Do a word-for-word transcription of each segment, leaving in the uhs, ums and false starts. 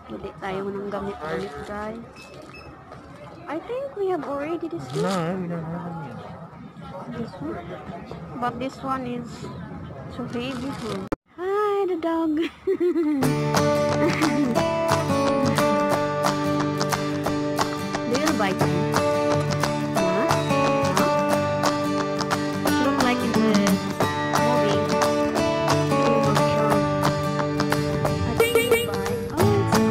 Pili tayo ng gamit-gamit, guys. I think we have already this one. No, we don't have them yet. This one. But this one is so heavy. Huh? Hi, the dog. Do you bite him? Huh? Huh? It looks like in the movie. Game of Thrones. I think it's bite. Oh,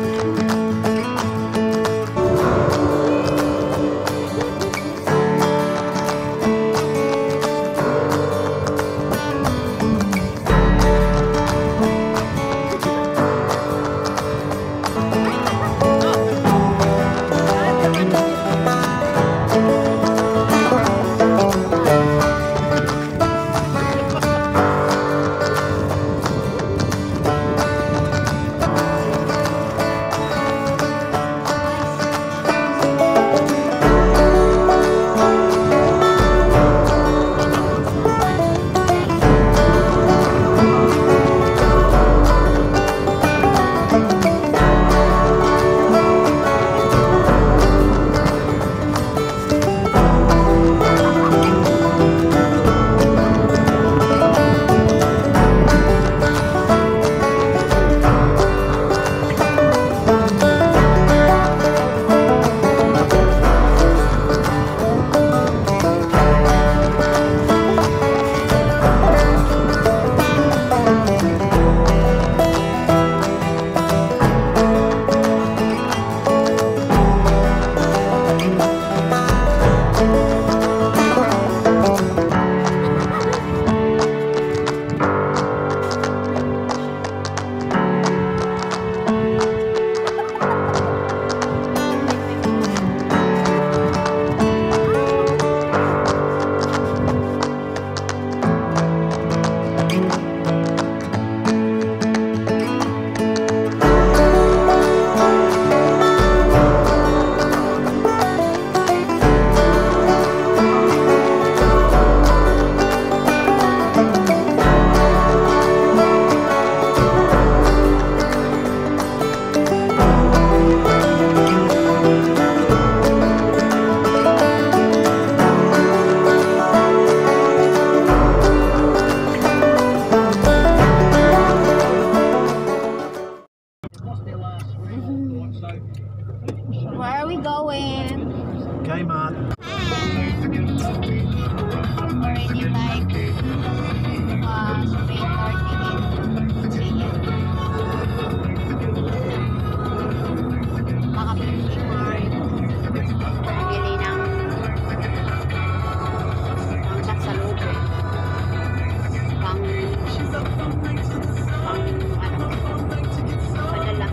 where are we going? Kmart. Already like uh, three thirty p m Makapili Mart. Bili ng pang saksalubong. Pang pang ano padala.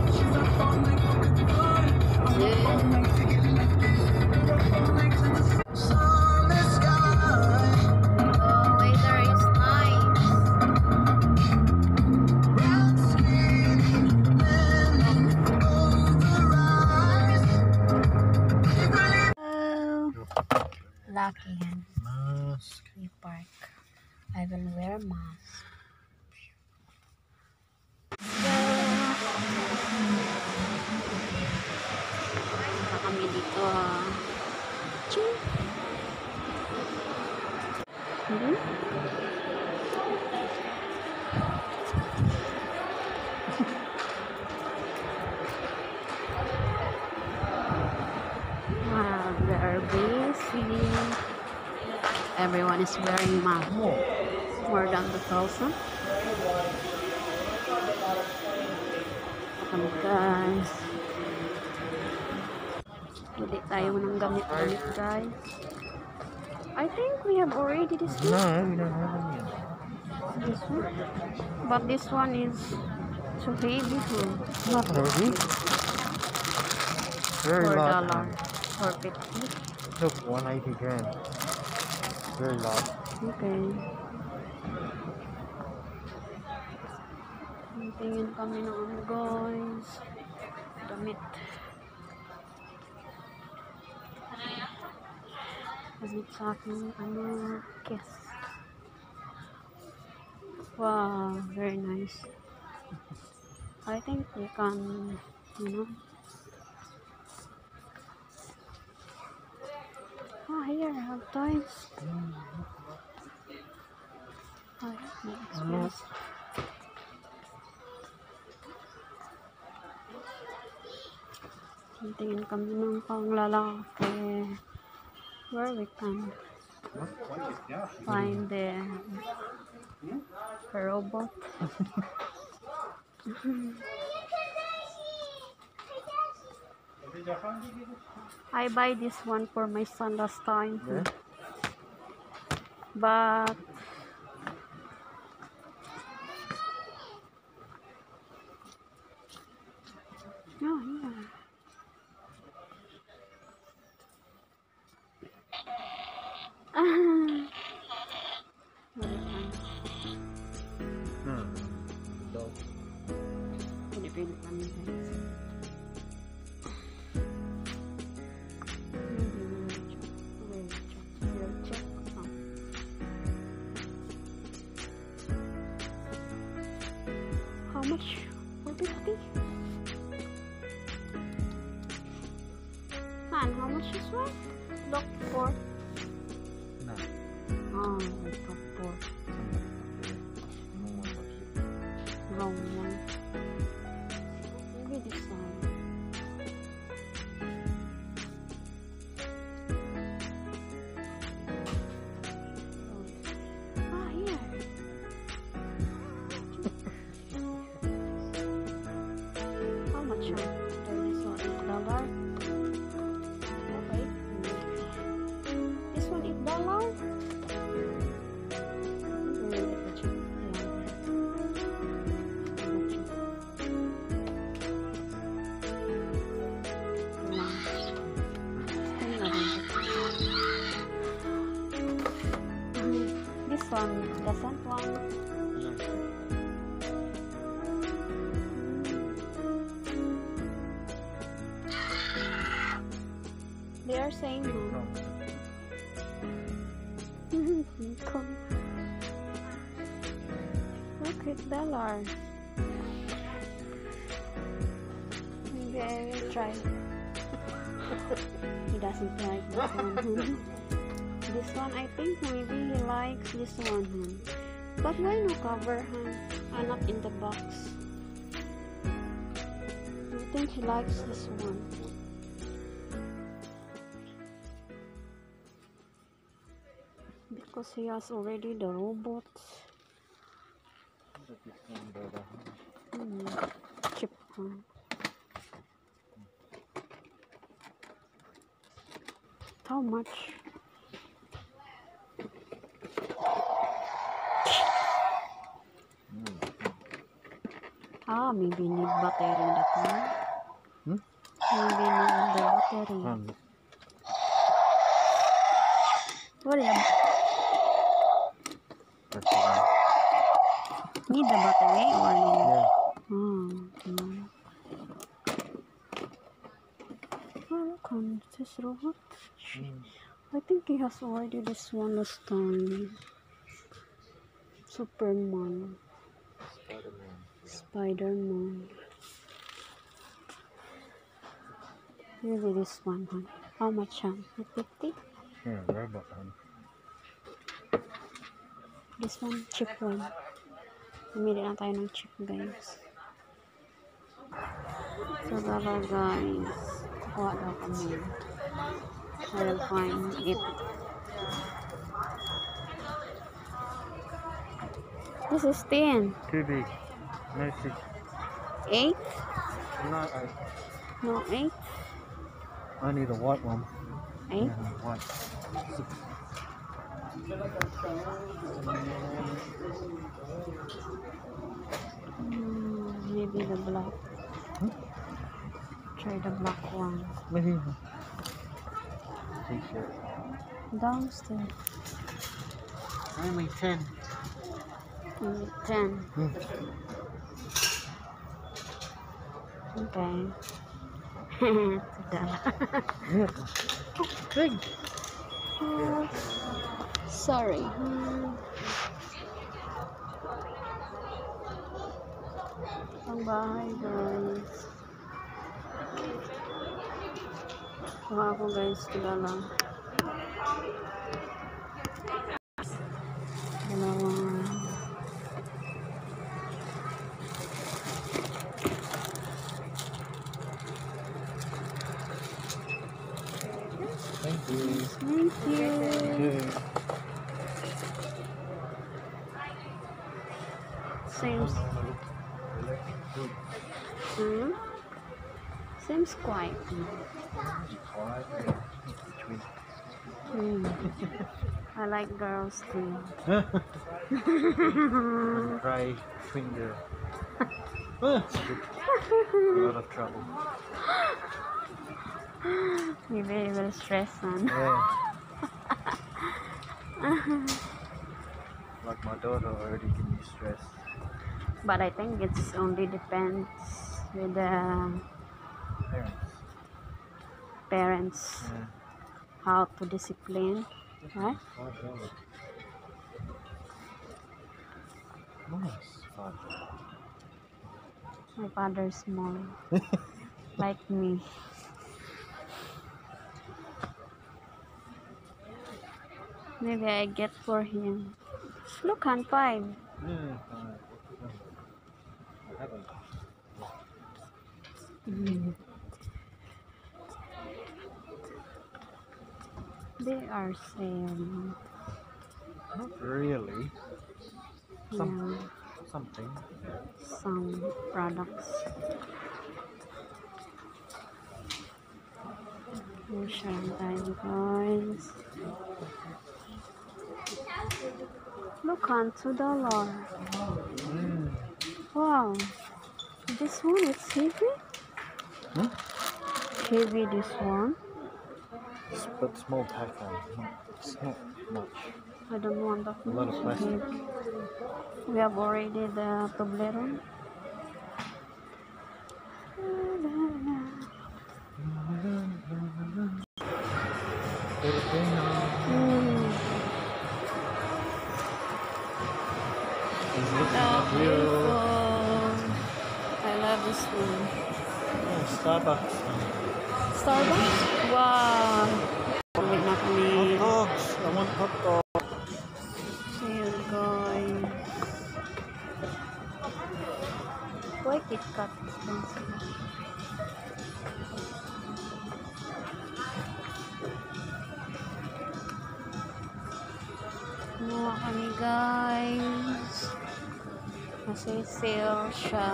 Lucky and Mask. we park. I will wear mask. Punta kami dito. Ching! Hmm? Wow, they are busy. Everyone is wearing mask. More than the thousand. Come guys. Pili tayo ng gamit-gamit, guys. I think we have already this one. No, we don't have them yet. This one. But this one is so heavy. Huh? Not heavy. Very Four light. dollar. Four fifty. Look, one eighty gram. Very light. Okay. Tingin kami ng ano, guys. Damit. Damit sa aking ano, kiss. Wow, very nice. I think we can you know. Oh, here I have toys. Oh, no experience. Tingin kami ng panglalaki where we can find the robot. I buy this one for my son last time, Yeah. but oh yeah. Hmm. Dog. Pinipili kami guys. How much? four fifty. And how much is one? Look for. No. Oh, look for. Wrong one. Maybe this one. Ah, here. How much? There is one eight dollar. Okay. This one eight dollar. This one doesn't want. They are saying no. Look at dollar. Maybe I will try. He doesn't like this one. This one, I think maybe he likes this one. Hmm. But why no cover? Huh? Ah, not in the box. I think he likes this one. Because he has already the robots. Hmm. Cheap one. How much? Ah, maybe need battery that one. Hmm? Maybe need the battery. Um, Wala. that's the one. Need the battery or no? Yeah. Hmm. No. Oh, look on this robot. Mm. I think he has already this one last time. Superman. Spider-Man. Spider-Man. Maybe this one, huh? How much, huh? fifty? Yeah, robot one. This one, cheap one. Pumili na tayo ng cheap, guys. So, tara, guys. Kuha daw kami. I will find it. This is ten. Too big. No six. eight? No eight. No, eight? Only the white one. eight? Yeah, white. Six. Hmm, maybe the black. Hmm? Try the black one. Maybe. T-shirt. Downstairs. Only ten. Only ten. Hmm. Okay. Sudah. Yeah. Big. Oh, sorry. Hmm. Ang bahay, guys. Kuha ako guys, kilala. Dalawang Thank you. thank you. Okay. Seems Good. hmm? Seems quiet. Quiet. Between. Hmm. I like girls too. Try finger. A lot of trouble. Maybe it will stress on. Yeah. Like my daughter already give me stress. But I think it's only depends with the Parents. parents Yeah. how to discipline, right? Five dollars. Nice. Five dollars. My father's small, like me. Maybe I get for him. Look, on five. Yeah, five. I haven't. Mm. They are selling. Not really. Some Yeah, something. some products. Siya lang tayo guys. Look, on two dollar. Mm. Wow, this one is heavy. Hmm? Heavy this one. It's but small pack on. Not, it's not much. I don't want that A lot of much. plastic. Heavy. We have already the Toblerone. Filipino. Mm. Is So it real? beautiful. I love this one. Oh, Starbucks. Starbucks? Wow. Uwi na kami. Hot dogs. I want hot dogs. So yun guys. Why Kit Kat expensive? Kumuha kami guys. Kasi sale siya.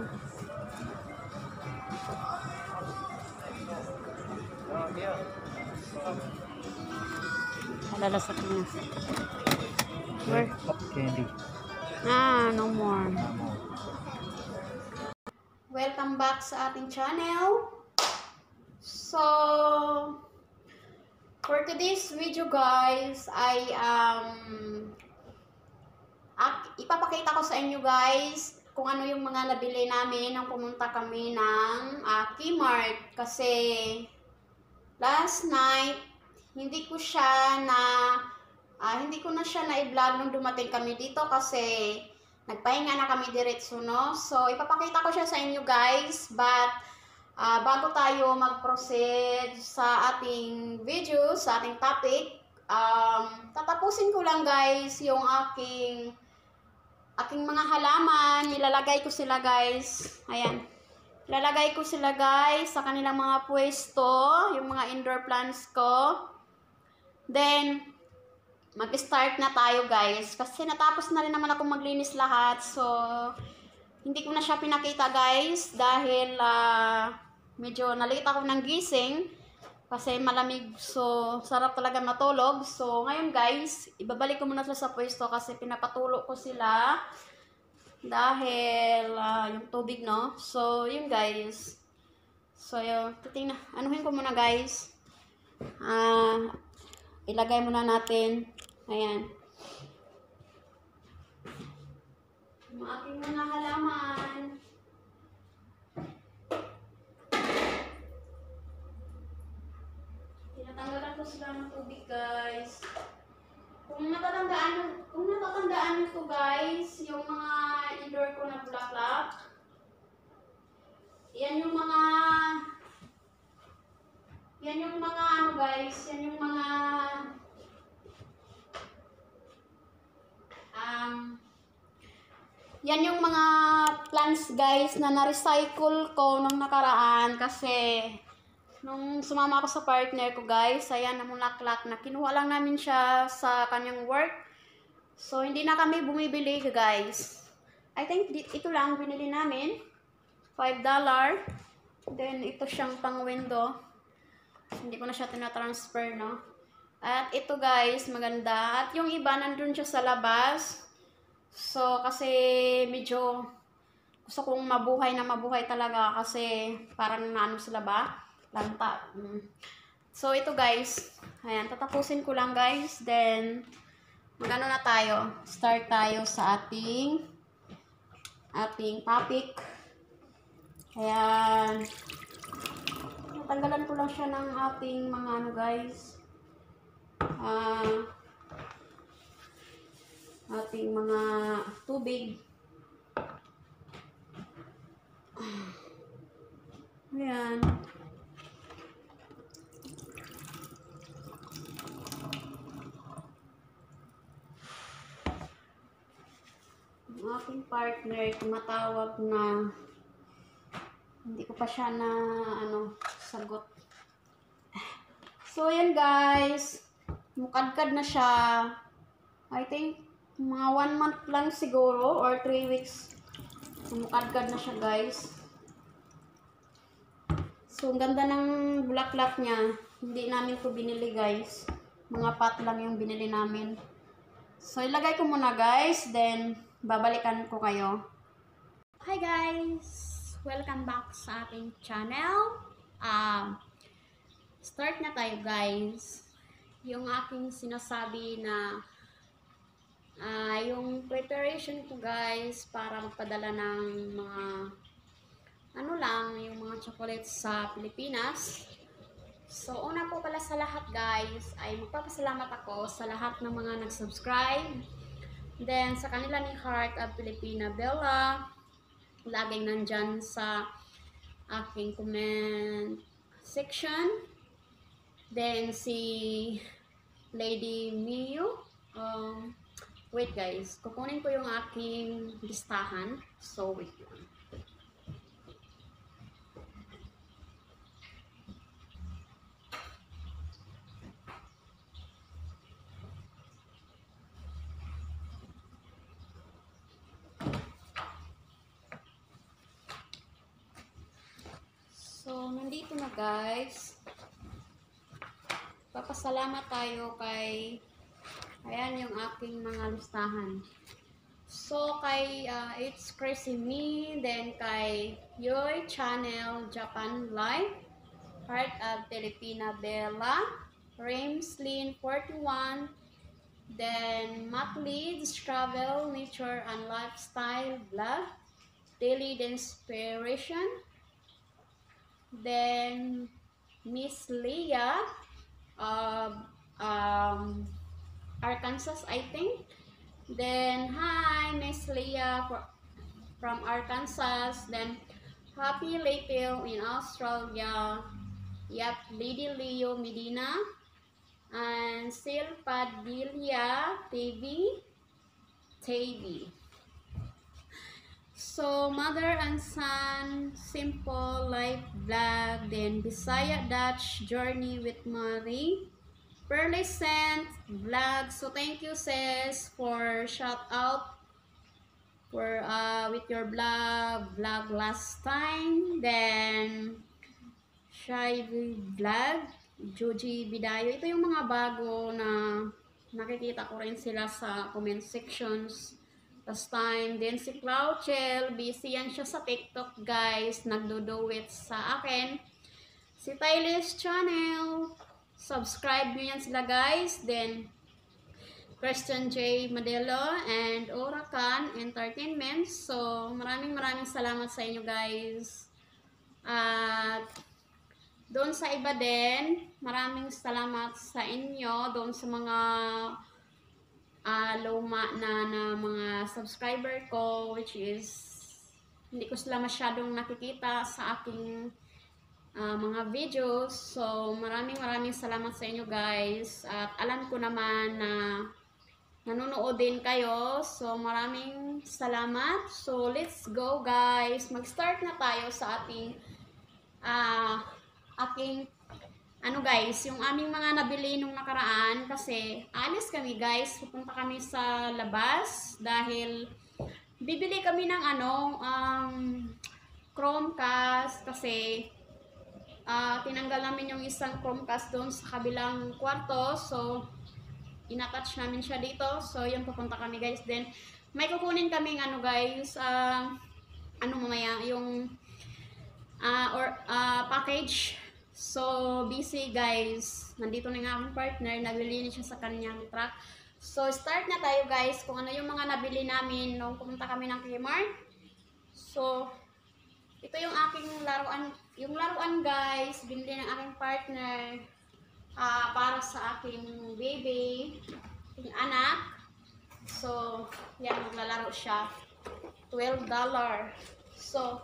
Alalasap niya. Where? Hot candy. Ah, no more. No more. Welcome back sa ating channel. So, for today's video guys, I um ak- ipapakita ko sa inyo guys kung ano yung mga nabili namin nang pumunta kami ng uh, Kmart kasi last night hindi ko siya na uh, hindi ko na siya na i-vlog nung dumating kami dito kasi nagpahinga na kami diretso, no? So, ipapakita ko siya sa inyo guys, but uh, bago tayo mag-proceed sa ating video, sa ating topic, um, tatapusin ko lang guys yung aking aking mga halaman. Nilalagay ko sila guys, ayan, ilalagay ko sila guys sa kanilang mga pwesto, yung mga indoor plants ko. Then, mag-start na tayo guys kasi natapos na rin naman ako maglinis lahat, so hindi ko na siya pinakita guys dahil uh, medyo nalate ako ng gising kasi malamig, so sarap talaga matulog. So ngayon guys, ibabalik ko muna sila sa pwesto kasi pinapatulo ko sila dahil uh, yung tubig, no? So yun guys, so yun, titingnan, anuhin ko muna guys, ah uh, ilagay muna natin. Ayan. Yung aking mga halaman. Tinatanggalan ko sila ng tubig, guys. Kung natatandaan, kung natatandaan nyo to guys, yung mga indoor ko na bulaklak, yan yung mga yan yan yung mga ano guys, yan yung mga um, yan yung mga plants guys na na-recycle ko nung nakaraan kasi nung sumama ako sa partner ko guys, ayan namulaklak na kinuha lang namin siya sa kanyang work. So hindi na kami bumibili guys. I think ito lang binili namin, five dollars. Then ito siyang pang window. Hindi ko na siya tinatransfer, no? At ito guys, maganda. At yung iba nandun siya sa labas. So, kasi medyo gusto kong mabuhay na mabuhay talaga kasi parang naano sila ba? Lanta. Mm. So, ito guys. Ayan, tatapusin ko lang guys. Then, magano na tayo. Start tayo sa ating ating topic. Ayan. Natanggalan ko lang siya ng ating mga ano guys. Ah... Uh, ating mga tubig. Ayan. Ang aking partner tumatawag na hindi ko pa siya na ano sagot. So ayan guys, mukadkad na siya. I think mga one month lang siguro or three weeks. Mukadkad na siya guys. So ang ganda ng bulaklak niya. Hindi namin to binili guys. Mga pot lang yung binili namin. So ilagay ko muna guys. Then babalikan ko kayo. Hi guys! Welcome back sa ating channel. Um, start na tayo guys. Yung aking sinasabi na Uh, yung preparation ko guys para magpadala ng mga ano lang, yung mga chocolates sa Pilipinas. So una po pala sa lahat guys ay magpapasalamat ako sa lahat ng mga nag-subscribe. Then sa kanila ni Heart of Filipina Bella, laging nandyan sa aking comment section. Then si Lady Miu, um, wait guys, kukunin ko yung aking listahan. So wait lang. So nandito na guys. Papasalamat tayo kay ayan yung aking mga listahan. So, kay uh, It's Crazy Me, then kay Yoy Channel Japan Live, Heart of Filipina Bella, Ramslin forty-one, then Matt Leeds Travel, Nature and Lifestyle Vlog, Daily Inspiration, then Miss Leah, uh, um, Arkansas, I think. Then, hi, Miss Leah for, from Arkansas. Then, Happy Layfield in Australia. Yep, Lady Leo Medina. And Sil Padilla T V. T V. So, Mother and Son, Simple Life Vlog. Then, Bisaya Dutch Journey with Marie. Pearlescent Vlog. So thank you sis for shout out for uh with your vlog vlog last time. Then Shy Vlog, Joji Bidayo. Ito yung mga bago na nakikita ko rin sila sa comment sections last time. Then si Clouchel, busy yan siya sa TikTok guys, nagdo-do-it sa akin. Si Tyler's channel, subscribe nyo yan sila guys. Then Christian J. Madelo and Oracan Entertainment. So maraming maraming salamat sa inyo guys. At doon sa iba din, maraming salamat sa inyo doon sa mga uh, luma na, na mga subscriber ko, which is hindi ko sila masyadong nakikita sa aking uh, uh, mga videos. So, maraming maraming salamat sa inyo guys. At alam ko naman na nanonood din kayo. So, maraming salamat. So, let's go guys. Mag-start na tayo sa ating uh, ating ano guys, yung aming mga nabili nung nakaraan kasi alis kami guys, pupunta kami sa labas dahil bibili kami ng ano, um, Chromecast kasi uh, tinanggal namin yung isang Chromecast doon sa kabilang kwarto, so inattach namin siya dito, so yun pupunta kami guys. Then may kukunin kaming ano guys, uh, ano mamaya, yung uh, or uh, package. So, busy guys. Nandito na nga aking partner. Naglilinis siya sa kanyang truck. So, start na tayo guys kung ano yung mga nabili namin nung pumunta kami ng Kmart. So, ito yung aking laruan. Yung laruan guys, binili ng aking partner uh, para sa aking baby, aking anak. So, yan, maglalaro siya. twelve dollars. So,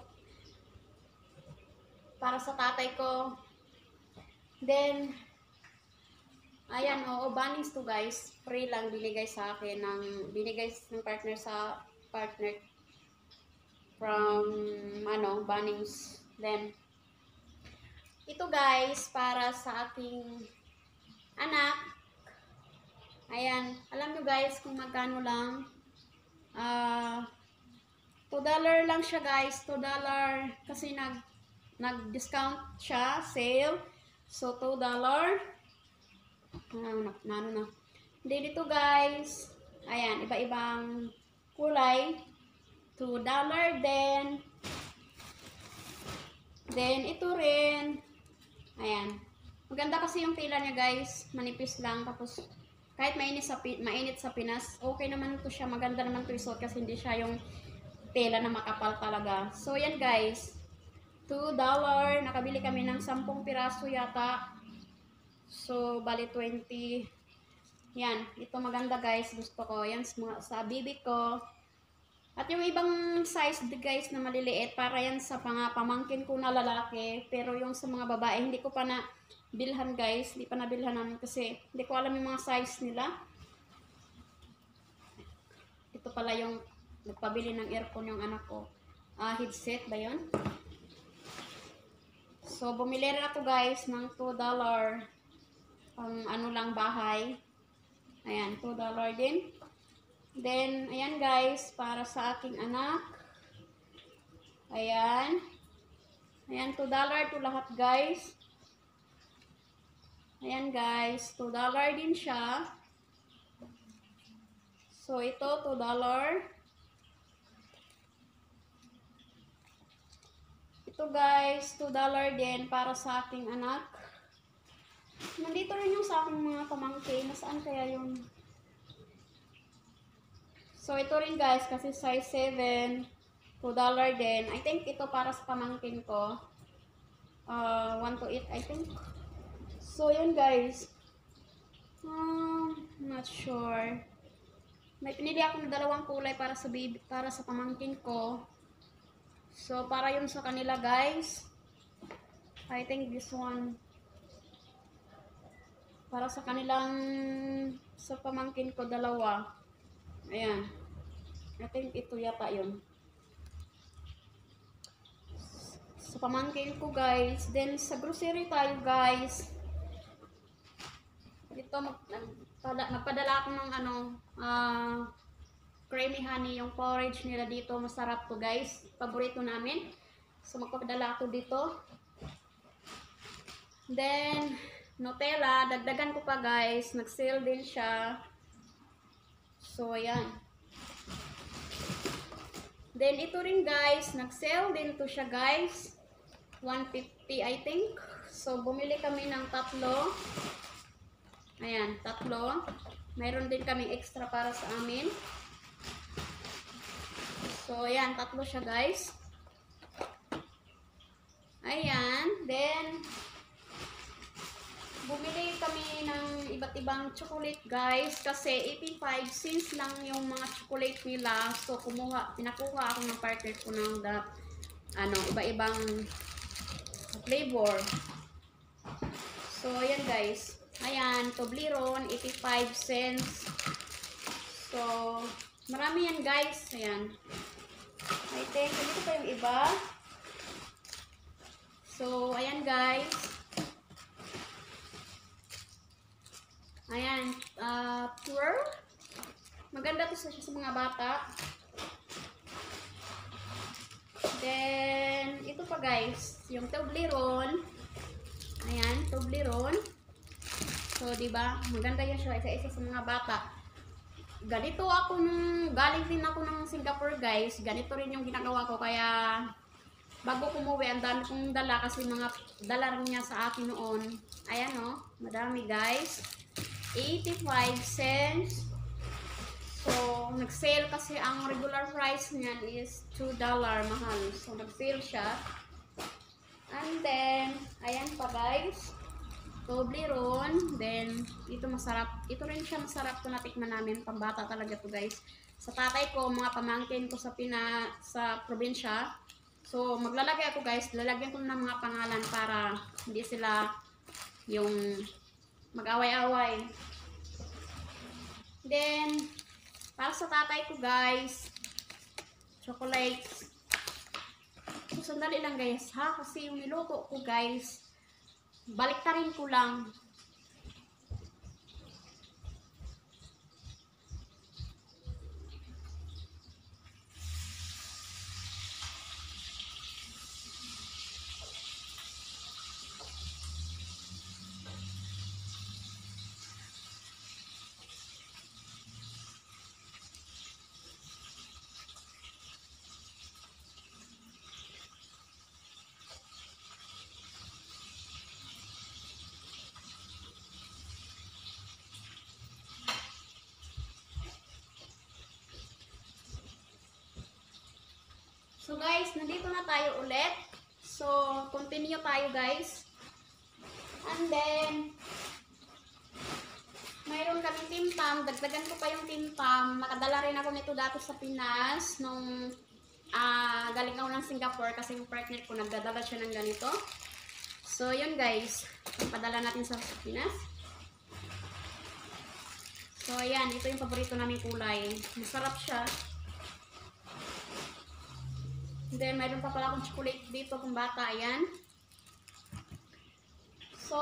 para sa tatay ko. Then, ayan, oo, bannings to guys. Free lang binigay sa akin ng, binigay ng partner sa partner from, ano, bannings. Then, ito guys, para sa ating anak. Ayan, alam nyo guys kung magkano lang. Uh, two dollars lang siya guys, two dollars. Kasi nag, nag-discount siya, sale. So, two dollars. Ano na, ano na. Then, dito guys. Ayan, iba-ibang kulay. two dollars din. Then, ito rin. Ayan. Maganda kasi yung tela niya guys. Manipis lang. Tapos, kahit mainit sa, mainit sa Pinas, okay naman ito siya. Maganda naman ito isuot kasi hindi siya yung tela na makapal talaga. So, yan guys. two dollars. Nakabili kami ng sampung piraso yata. So, bali twenty. Yan. Ito maganda guys. Gusto ko. Yan sa, sa bibi ko. At yung ibang size guys na maliliit, para yan sa mga pamangkin ko na lalaki. Pero yung sa mga babae, hindi ko pa na bilhan guys. Hindi pa nabilhan namin kasi hindi ko alam yung mga size nila. Ito pala yung nagpabili ng earphone yung anak ko. Uh, headset ba yun? So, bumili rin ako guys ng two dollars pang ano lang bahay. Ayan, two dollars din. Then, ayan guys, para sa aking anak. Ayan. Ayan, two dollars to lahat guys. Ayan guys, two dollars din siya. So, ito, two dollars. Ito guys, two dollars din para sa aking anak. Nandito rin yung sa aking mga pamangkin. Nasaan kaya yung... So, ito rin guys, kasi size seven. two dollars din. I think ito para sa pamangkin ko. Uh, one to eight, I think. So, yun guys. Uh, not sure. May pinili ako ng dalawang kulay para sa baby, para sa pamangkin ko. So, para yun sa kanila guys. I think this one. Para sa kanilang, sa pamangkin ko, dalawa. Ayan. I think ito yata yun. Sa pamangkin ko guys. Then, sa grocery tayo guys. Dito, magpadala, magpadala ako ng ano, ah, uh, creamy honey, yung porridge nila dito, masarap to guys. Paborito namin. So, magpapadala ako dito. Then, Nutella, dagdagan ko pa guys. Nag-sale din siya. So, ayan. Then, ito rin guys, nag-sale din to siya guys. one fifty I think. So, bumili kami ng tatlo. Ayan, tatlo. Mayroon din kami extra para sa amin. So, ayan, tatlo siya guys. Ayan, then, bumili kami ng iba't ibang chocolate guys. Kasi eighty-five cents lang yung mga chocolate nila. So, kumuha, pinakuha ako ng partner ko ng the, ano, iba-ibang flavor. So, ayan guys. Ayan, Toblerone, eighty-five cents. So, marami yan guys. Ayan. I think, dito pa yung iba. So, ayan guys. Ayan, uh, pure. Maganda to sa, sa mga bata. Then, ito pa guys, yung Toblerone. Ayan, Toblerone. So, diba? Maganda yan siya, isa-isa sa mga bata. Ganito ako nung, galing din ako ng Singapore guys. Ganito rin yung ginagawa ko, kaya bago kumuwi, ang dami kong dala kasi mga dala rin niya sa akin noon. Ayan o, oh, madami guys. eighty-five cents. So, nag-sale kasi ang regular price niyan is two dollars mahal. So, nag-sale siya. And then, ayan pa guys. Toblerone. Then, ito masarap. Ito rin siya masarap kung natikman namin. Pambata talaga to guys. Sa tatay ko, mga pamangkin ko sa pina, sa probinsya. So, maglalagay ako guys. Lalagyan ko ng mga pangalan para hindi sila yung mag-away-away. Then, para sa tatay ko guys, chocolates. So, sandali lang guys ha. Kasi yung niluto ko guys, baliktarin ko lang. So guys, nandito na tayo ulit. So, continue tayo guys. And then, mayroon kami timtam. Dagdagan ko pa yung timtam. Nakadala rin ako nito dati sa Pinas. Nung uh, galing ako ng Singapore kasi yung partner ko nagdadala siya ng ganito. So, yun guys. Pagpadala natin sa Pinas. So, ayan. Ito yung paborito namin kulay. Masarap siya. Then, mayroon pa pala akong chocolate dito kung bata. Ayan. So,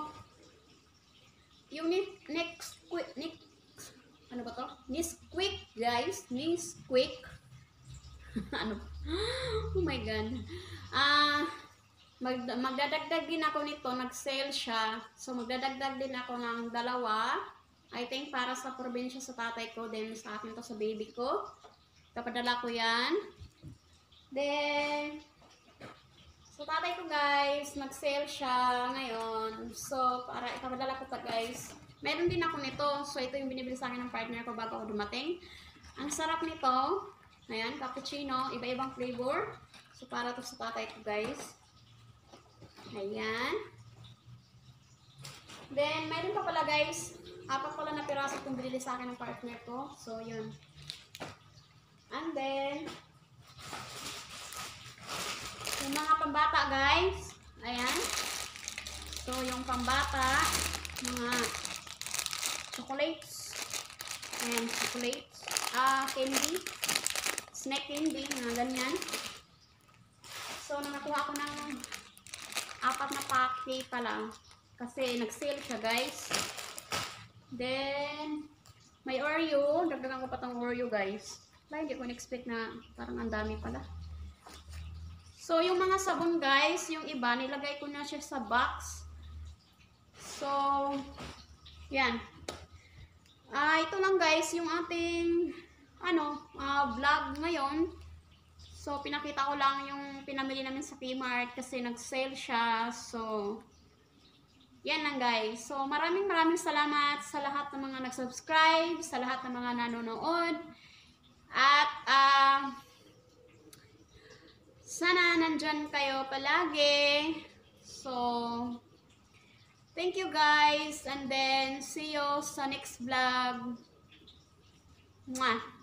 yung next quick, next, ano ba to? Nesquik, guys. Nesquik. Ano? Oh my God. Ah, uh, mag, magdadagdag din ako nito. Nag-sale siya. So, magdadagdag din ako ng dalawa. I think para sa probinsya sa tatay ko. Then, sa akin to sa baby ko. Kapadala ko yan. Then, so tatay ko guys, nag-sale siya ngayon. So, para ipapadala ko pa guys. Meron din ako nito. So, ito yung binibili sa akin ng partner ko bago ako dumating. Ang sarap nito. Ayan, cappuccino. Iba-ibang flavor. So, para to sa tatay ko guys. Ayan. Then, meron pa pala guys. Apat pala na piraso kung binili sa akin ng partner ko. So, yun. And then, yung mga pambata guys, ayan. So, yung pambata, mga chocolates, and chocolates, ah, uh, candy, snack candy, mga ganyan. So, nakakuha ko ng apat na packet pa lang, kasi nag-sale siya guys. Then, may Oreo, dagdagan ko pa tong Oreo guys. Wala, hindi ko in-expect na parang ang dami pala. So, yung mga sabon guys, yung iba, nilagay ko na siya sa box. So, yan. Ah, uh, ito lang guys, yung ating, ano, uh, vlog ngayon. So, pinakita ko lang yung pinamili namin sa Kmart kasi nag-sale siya. So, yan lang guys. So, maraming maraming salamat sa lahat ng mga nag-subscribe, sa lahat ng mga nanonood. At, ah, uh, sana nandyan kayo palagi. So, thank you guys. And then, see you sa next vlog. Mwah!